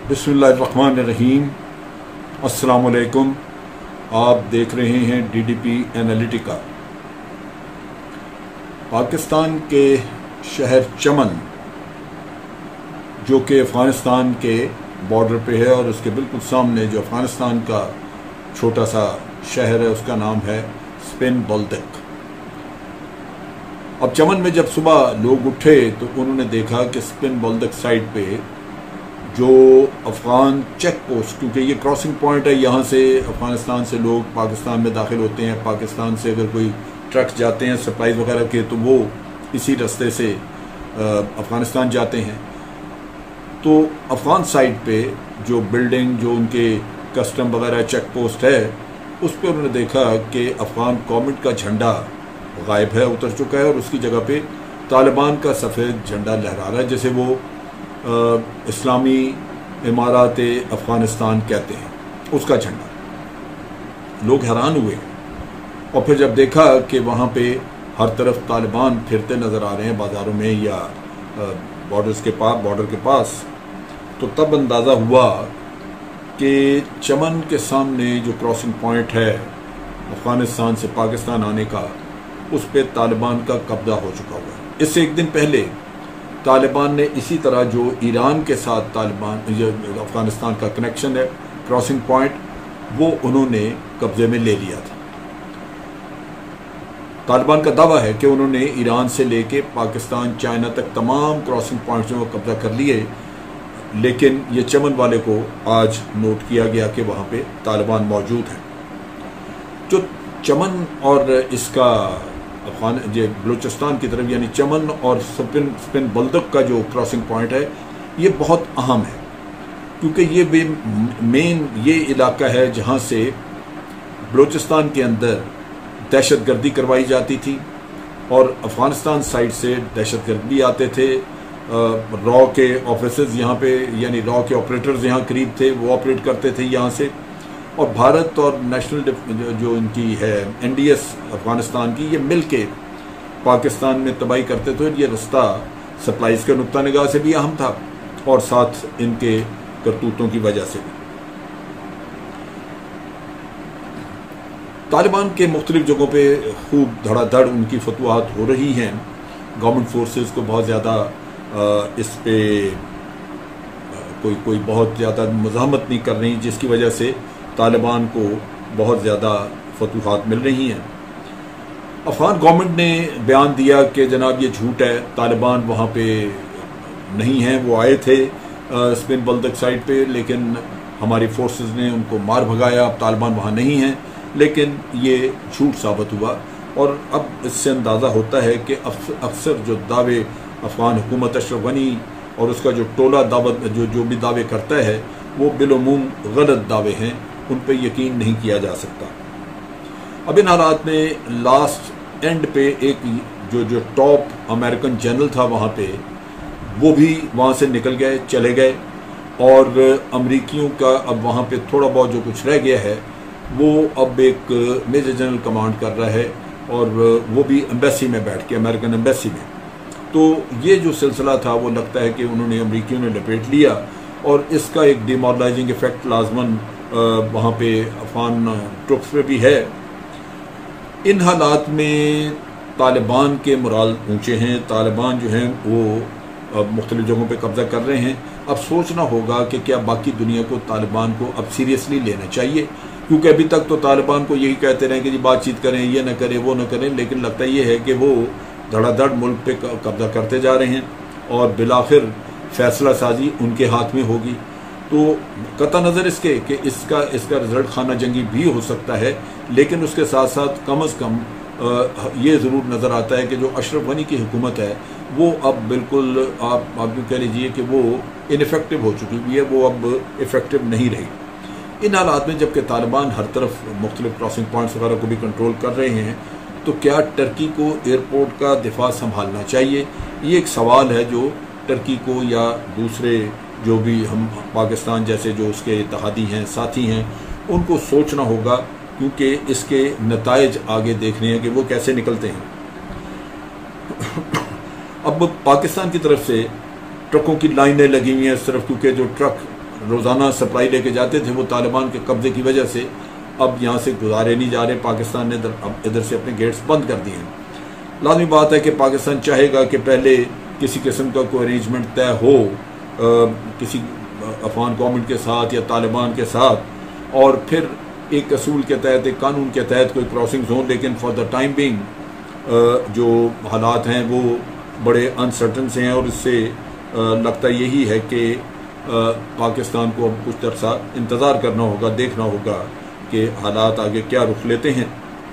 बिस्मिल्लाहिर्रहमानिर्रहीम। अस्सलामुअलैकुम। आप देख रहे हैं DDP एनालिटिका। पाकिस्तान के शहर चमन जो कि अफ़गानिस्तान के बॉर्डर पे है और उसके बिल्कुल सामने जो अफ़गानिस्तान का छोटा सा शहर है उसका नाम है स्पिन बोल्दक। अब चमन में जब सुबह लोग उठे तो उन्होंने देखा कि स्पिन बोल्दक साइड पे जो अफ़गान चेक पोस्ट, क्योंकि ये क्रॉसिंग पॉइंट है, यहाँ से अफ़गानिस्तान से लोग पाकिस्तान में दाखिल होते हैं। पाकिस्तान से अगर कोई ट्रक जाते हैं सप्लाईज वगैरह के तो वो इसी रास्ते से अफ़गानिस्तान जाते हैं। तो अफ़गान साइड पे जो बिल्डिंग जो उनके कस्टम वगैरह चेक पोस्ट है उस पर उन्होंने देखा कि अफ़गान गवर्नमेंट का झंडा गायब है, उतर चुका है और उसकी जगह पे तालिबान का सफ़ेद झंडा लहरा रहा है, जैसे वो इस्लामी इमारात अफ़गानिस्तान कहते हैं, उसका झंडा। लोग हैरान हुए और फिर जब देखा कि वहाँ पे हर तरफ तालिबान फिरते नज़र आ रहे हैं बाज़ारों में या बॉर्डर के पास, तो तब अंदाज़ा हुआ कि चमन के सामने जो क्रॉसिंग पॉइंट है अफ़गानिस्तान से पाकिस्तान आने का, उस पर तालिबान का कब्जा हो चुका हुआ है। इससे एक दिन पहले तालिबान ने इसी तरह जो ईरान के साथ तालिबान जो अफ़गानिस्तान का कनेक्शन है क्रॉसिंग पॉइंट, वो उन्होंने कब्जे में ले लिया था। तालिबान का दावा है कि उन्होंने ईरान से लेके पाकिस्तान चाइना तक तमाम क्रॉसिंग पॉइंट्स में कब्जा कर लिए, लेकिन ये चमन वाले को आज नोट किया गया कि वहाँ पे तालिबान मौजूद है। जो चमन और इसका बलूचिस्तान की तरफ यानी चमन और स्पिन बोल्दक का जो क्रॉसिंग पॉइंट है ये बहुत अहम है, क्योंकि ये मेन ये इलाका है जहाँ से बलूचिस्तान के अंदर दहशतगर्दी करवाई जाती थी और अफ़गानिस्तान साइड से दहशतगर्दी आते थे। रॉ के ऑफिसर्स यहाँ पे यानी रॉ के ऑपरेटर्स यहाँ करीब थे, वो ऑपरेट करते थे यहाँ से, और भारत और नेशनल जो इनकी है NDS अफ़गानिस्तान की, ये मिल के पाकिस्तान में तबाही करते थे। ये रास्ता सप्लाईज के नुक्ता निगाह से भी अहम था और साथ इनके करतूतों की वजह से भी। तालिबान के मुख्तलिफ जगहों पे खूब धड़ाधड़ उनकी फतवाहत हो रही हैं। गवर्नमेंट फोर्सेस को बहुत ज़्यादा इस पे कोई बहुत ज़्यादा मज़ाहमत नहीं कर रही, जिसकी वजह से तालिबान को बहुत ज़्यादा फतवाहत मिल रही हैं। अफ़गान गवर्नमेंट ने बयान दिया कि जनाब ये झूठ है, तालिबान वहाँ पे नहीं हैं, वो आए थे स्पिन बोल्दक साइड पे, लेकिन हमारी फोर्सेस ने उनको मार भगाया, अब तालिबान वहाँ नहीं हैं। लेकिन ये झूठ साबित हुआ और अब इससे अंदाज़ा होता है कि अक्सर जो दावे अफ़गान हुकूमत अशरफ गनी और उसका जो टोला दावत जो भी दावे करता है वो बिलुमूम गलत दावे हैं, उन पर यकीन नहीं किया जा सकता। अब इन हालात में लास्ट एंड पे एक जो टॉप अमेरिकन जनरल था वहाँ पे, वो भी वहाँ से निकल गए, चले गए, और अमरीकियों का अब वहाँ पे थोड़ा बहुत जो कुछ रह गया है वो अब एक मेजर जनरल कमांड कर रहा है और वो भी एम्बेसी में बैठ के, अमेरिकन एम्बेसी में। तो ये जो सिलसिला था वो लगता है कि उन्होंने अमरीकियों ने लपेट लिया और इसका एक डिमोरलाइजिंग इफेक्ट लाजमन वहाँ पे अफ़गान ट्रुप्स पे भी है। इन हालात में तालिबान के मोराल ऊंचे हैं, तालिबान जो हैं वो अब मुख्तलिफ जगहों पे कब्जा कर रहे हैं। अब सोचना होगा कि क्या बाकी दुनिया को तालिबान को अब सीरियसली लेना चाहिए, क्योंकि अभी तक तो तालिबान को यही कहते रहे कि जी बातचीत करें, ये न करें, वो न करें, लेकिन लगता ये है कि वो धड़ाधड़ मुल्क पे कब्जा करते जा रहे हैं और बिलाखिर फैसला साजी उनके हाथ में होगी। तो कता नज़र इसके कि इसका रिजल्ट खाना जंगी भी हो सकता है, लेकिन उसके साथ साथ कम अज़ कम ये ज़रूर नज़र आता है कि जो अशरफ गनी की हुकूमत है वो अब बिल्कुल आप कह लीजिए कि वो इनफेक्टिव हो चुकी हुई है, वो अब इफ़ेक्टिव नहीं रही। इन हालात में जबकि तालिबान हर तरफ मुख्तलिफ क्रॉसिंग पॉइंट्स वगैरह को भी कंट्रोल कर रहे हैं, तो क्या टर्की को एयरपोर्ट का दिफा संभालना चाहिए? ये एक सवाल है जो टर्की को या दूसरे जो भी हम पाकिस्तान जैसे जो उसके इत्तेहादी हैं, साथी हैं, उनको सोचना होगा, क्योंकि इसके नताइज आगे देखने हैं कि वो कैसे निकलते हैं। अब पाकिस्तान की तरफ से ट्रकों की लाइनें लगी हुई हैं सिर्फ, क्योंकि जो ट्रक रोज़ाना सप्लाई लेके जाते थे वो तालिबान के कब्जे की वजह से अब यहाँ से गुजारे नहीं जा रहे। पाकिस्तान ने इधर से अपने गेट्स बंद कर दिए हैं। लाजमी बात है कि पाकिस्तान चाहेगा कि पहले किसी किस्म का कोई अरेंजमेंट तय हो किसी अफगान गवर्नमेंट के साथ या तालिबान के साथ, और फिर एक असूल के तहत, एक कानून के तहत कोई क्रॉसिंग जोन। लेकिन फॉर द टाइम बिंग जो हालात हैं वो बड़े अनसर्टन से हैं, और इससे लगता यही है कि पाकिस्तान को अब कुछ अरसा इंतज़ार करना होगा, देखना होगा कि हालात आगे क्या रुख लेते हैं।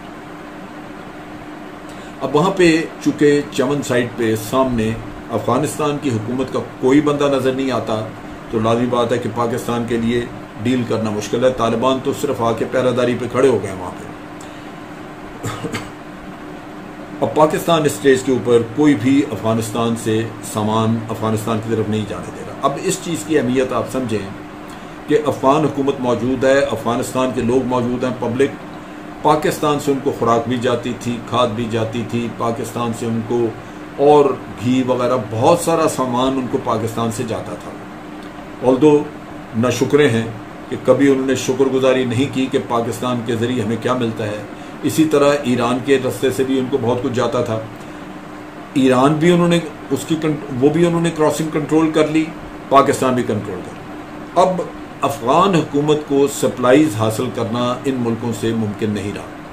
अब वहाँ पे चूँकि चमन साइड पे सामने अफगानिस्तान की हुकूमत का कोई बंदा नज़र नहीं आता, तो लाज़मी बात है कि पाकिस्तान के लिए डील करना मुश्किल है। तालिबान तो सिर्फ आके पहरादारी पे खड़े हो गए वहाँ पे। अब पाकिस्तान स्टेज के ऊपर कोई भी अफगानिस्तान से सामान अफगानिस्तान की तरफ नहीं जाने दे रहा। अब इस चीज़ की अहमियत आप समझें कि अफगान हुकूमत मौजूद है, अफगानिस्तान के लोग मौजूद हैं, पब्लिक। पाकिस्तान से उनको खुराक भी जाती थी, खाद भी जाती थी, पाकिस्तान से उनको और घी वगैरह बहुत सारा सामान उनको पाकिस्तान से जाता था। ऑल्दो नाशुक्रे हैं कि कभी उन्होंने शुक्रगुजारी नहीं की कि पाकिस्तान के ज़रिए हमें क्या मिलता है। इसी तरह ईरान के रास्ते से भी उनको बहुत कुछ जाता था। ईरान भी उन्होंने वो भी उन्होंने क्रॉसिंग कंट्रोल कर ली, पाकिस्तान भी कंट्रोल कर ली। अब अफगान हुकूमत को सप्लाईज हासिल करना इन मुल्कों से मुमकिन नहीं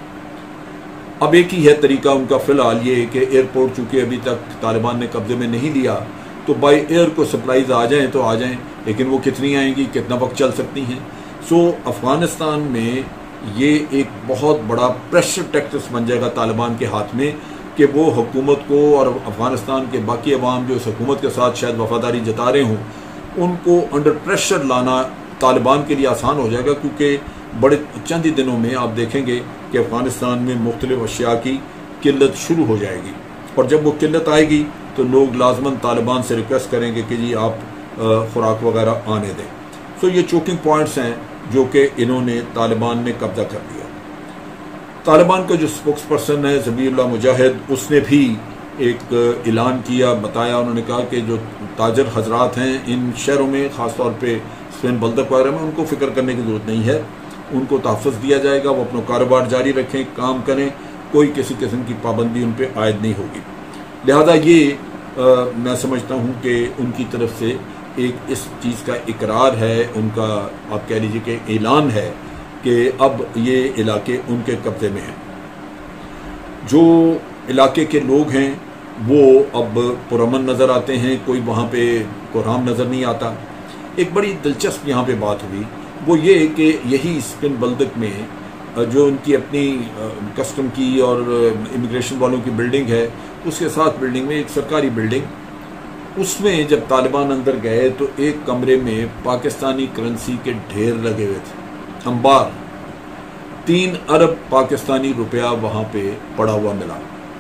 रहा। अब एक ही है तरीका उनका फ़िलहाल ये कि एयरपोर्ट चूँकि अभी तक तालिबान ने कब्जे में नहीं लिया, तो बाई एयर को सप्लाईज आ जाएँ तो आ जाएँ, लेकिन वो कितनी आएंगी, कितना वक्त चल सकती हैं। सो अफगानिस्तान में ये एक बहुत बड़ा प्रेशर टैक्टिक्स बन जाएगा तालिबान के हाथ में कि वो हुकूमत को और अफगानिस्तान के बाकी अवाम जो इस हुकूमत के साथ शायद वफादारी जता रहे हों, उनको अंडर प्रेशर लाना तालिबान के लिए आसान हो जाएगा। क्योंकि बड़े चंद ही दिनों में आप देखेंगे कि अफगानिस्तान में मुख्तलिफ अशिया की किल्लत शुरू हो जाएगी, और जब वो किल्लत आएगी तो लोग लाजमन तालिबान से रिक्वेस्ट करेंगे कि जी आप खुराक वगैरह आने दें। सो ये चोकिंग पॉइंट्स हैं जो कि इन्होंने तालिबान ने कब्जा कर लिया। तालिबान का जो स्पोक्स पर्सन है ज़बीहुल्लाह मुजाहिद, उसने भी एक ऐलान किया, बताया। उन्होंने कहा कि जो ताजर हजरात हैं इन शहरों में, ख़ासतौर पे स्पेन बल्दक वगैरह में, उनको फ़िक्र करने की ज़रूरत नहीं है, उनको तहफ़्फ़ुज़ दिया जाएगा, वो अपना कारोबार जारी रखें, काम करें, कोई किसी किस्म की पाबंदी उन पर आयद नहीं होगी। लिहाजा ये मैं समझता हूँ कि उनकी तरफ से एक इस चीज़ का इकरार है, उनका आप कह लीजिए कि ऐलान है कि अब ये इलाके उनके कब्ज़े में हैं। जो इलाके के लोग हैं वो अब पुरअमन नज़र आते हैं, कोई वहाँ पे कोहराम नज़र नहीं आता। एक बड़ी दिलचस्प यहाँ पे बात हुई, वो ये कि यही स्पिन बल्दक में जो उनकी अपनी कस्टम की और इमिग्रेशन वालों की बिल्डिंग है, उसके साथ बिल्डिंग में एक सरकारी बिल्डिंग, उसमें जब तालिबान अंदर गए तो एक कमरे में पाकिस्तानी करेंसी के ढेर लगे हुए थे, अंबार। 3 अरब पाकिस्तानी रुपया वहाँ पे पड़ा हुआ मिला।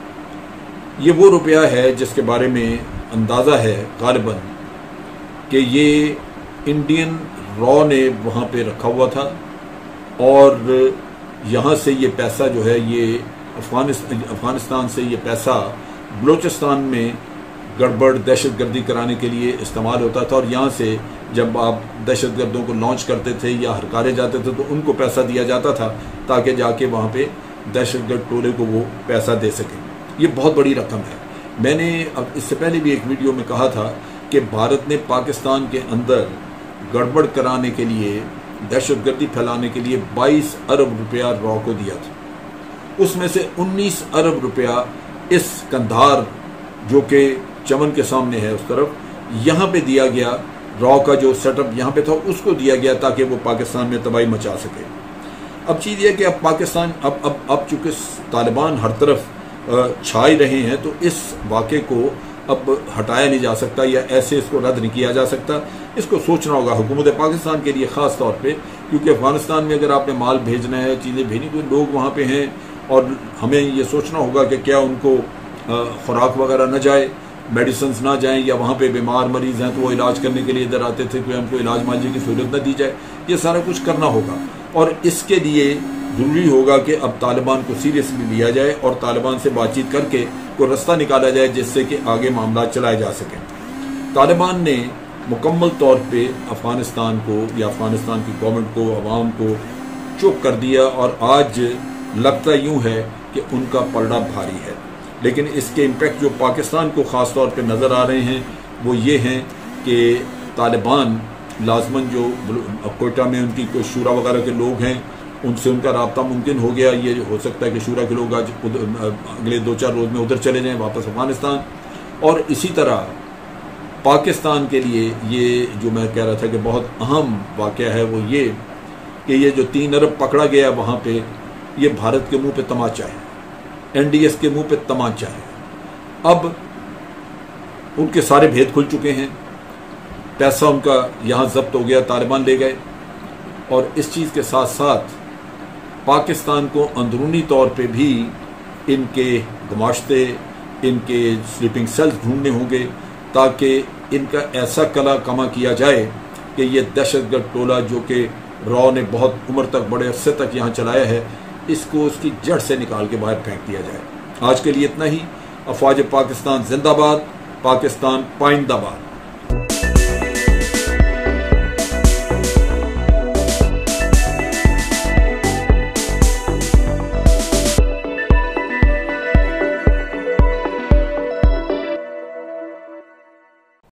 ये वो रुपया है जिसके बारे में अंदाज़ा है गालिबन कि ये इंडियन रॉ ने वहाँ पे रखा हुआ था, और यहाँ से ये पैसा जो है ये अफगानिस्तान से ये पैसा बलूचिस्तान में गड़बड़ दहशतगर्दी कराने के लिए इस्तेमाल होता था। और यहाँ से जब आप दहशतगर्दों को लॉन्च करते थे या हरकारे जाते थे तो उनको पैसा दिया जाता था ताकि जाके वहाँ पे दहशतगर्द टोले को वो पैसा दे सकें। ये बहुत बड़ी रकम है। मैंने अब इससे पहले भी एक वीडियो में कहा था कि भारत ने पाकिस्तान के अंदर गड़बड़ कराने के लिए, दहशतगर्दी फैलाने के लिए 22 अरब रुपया रॉ को दिया था। उसमें से 19 अरब रुपया इस कंधार जो कि चमन के सामने है उस तरफ, यहाँ पे दिया गया। रॉ का जो सेटअप यहाँ पे था उसको दिया गया ताकि वो पाकिस्तान में तबाही मचा सके। अब चीज़ ये कि अब पाकिस्तान अब चूँकि तालिबान हर तरफ छाए रहे हैं तो इस वाक़े को अब हटाया नहीं जा सकता या ऐसे इसको रद्द नहीं किया जा सकता। इसको सोचना होगा हुकूमत पाकिस्तान के लिए ख़ास तौर पे, क्योंकि अफगानिस्तान में अगर आपने माल भेजना है, चीज़ें भेजनी, तो लोग वहाँ पे हैं और हमें ये सोचना होगा कि क्या उनको खुराक वगैरह न जाए, मेडिसिन ना जाएं, या वहाँ पे बीमार मरीज़ हैं तो वो इलाज करने के लिए इधर आते थे कि उनको इलाज मुआवजे की सहूलत न दी जाए। ये सारा कुछ करना होगा और इसके लिए ज़रूरी होगा कि अब तालिबान को सीरियसली लिया जाए और तालिबान से बातचीत करके कोई रास्ता निकाला जाए जिससे कि आगे मामला चलाए जा सकें। तालिबान ने मुकम्मल तौर पे अफ़गानिस्तान को या अफ़गानिस्तान की गवर्नमेंट को, अवाम को चुप कर दिया और आज लगता यूं है कि उनका पलड़ा भारी है। लेकिन इसके इम्पैक्ट जो पाकिस्तान को ख़ास तौर पे नज़र आ रहे हैं वो ये हैं कि तालिबान लाजमन जो कोयटा में उनकी कोई शूरा वगैरह के लोग हैं उनसे उनका राब्ता मुमकिन हो गया। ये हो सकता है कि शूरा के लोग आज अगले 2-4 रोज़ में उधर चले जाएं वापस अफ़गानिस्तान। और इसी तरह पाकिस्तान के लिए ये जो मैं कह रहा था कि बहुत अहम वाक़या है वो ये कि ये जो 3 अरब पकड़ा गया वहाँ पे, ये भारत के मुंह पे तमाचा है, NDS के मुंह पे तमाचा है। अब उनके सारे भेद खुल चुके हैं, पैसा उनका यहाँ जब्त हो गया, तालिबान ले गए। और इस चीज़ के साथ साथ पाकिस्तान को अंदरूनी तौर पे भी इनके गमाश्ते, इनके स्लीपिंग सेल्स ढूंढने होंगे ताकि इनका ऐसा कला कमा किया जाए कि ये दहशतगर्द टोला जो कि रॉ ने बहुत उम्र तक, बड़े अरसे तक यहाँ चलाया है, इसको उसकी जड़ से निकाल के बाहर फेंक दिया जाए। आज के लिए इतना ही। अफवाज पाकिस्तान जिंदाबाद, पाकिस्तान पाइंदाबाद।